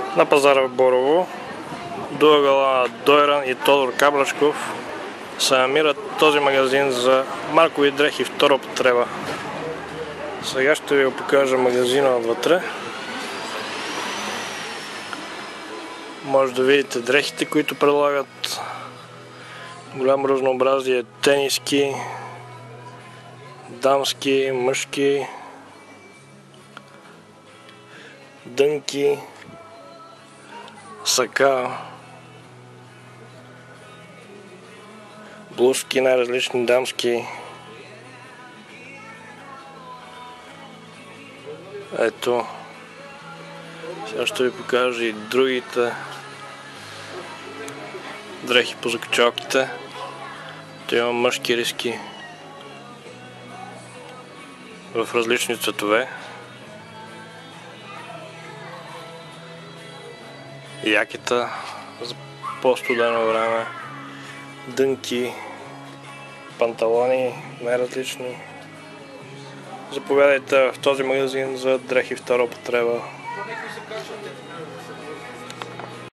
На пазара в Борово, до ъгъла Дойран и Тодор Каблешков, се намира този магазин за маркови дрехи втора употреба. Сега ще ви го покажа магазина отвътре. Може да видите дрехите, които предлагат. Голямо разнообразие тениски, дамски, мъжки, дънки, сака, блузки, най-различни дамски. Ето, сега ще ви покажа и другите дрехи по закачалките. Тук има мъжки риски в различни цветове. Якета за по-студено време, дънки, панталони най-различни. Заповядайте в този магазин за дрехи втора употреба.